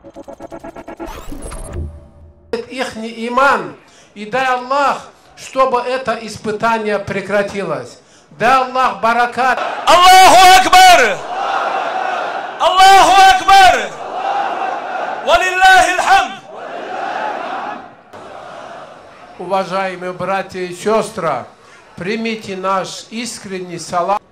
Ихний иман, и дай Аллах, чтобы это испытание прекратилось. Дай Аллах баракат. Аллаху Акбар! Аллаху Акбар! Валиллахи алхамд! Уважаемые братья и сестры, примите наш искренний салам.